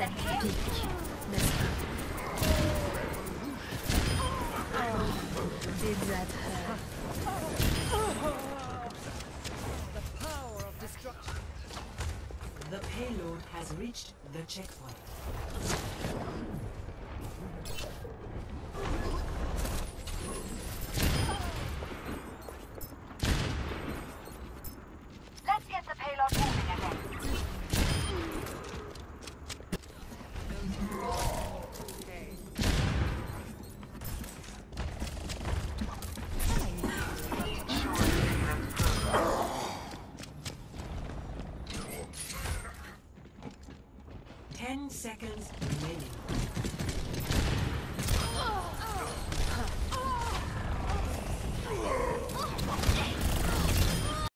cette pique, n'est-ce pas? Oh, did that hurt? The power of destruction. The payload has reached the checkpoint. Let's get the payload moving again. 10 seconds remaining.